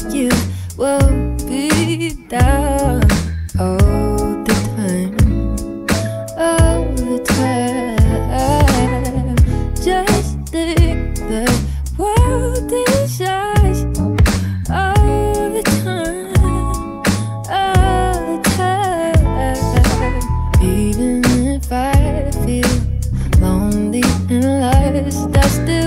you will be down all the time, all the time. Just think the world is ours all the time, all the time. Even if I feel lonely and lost, I still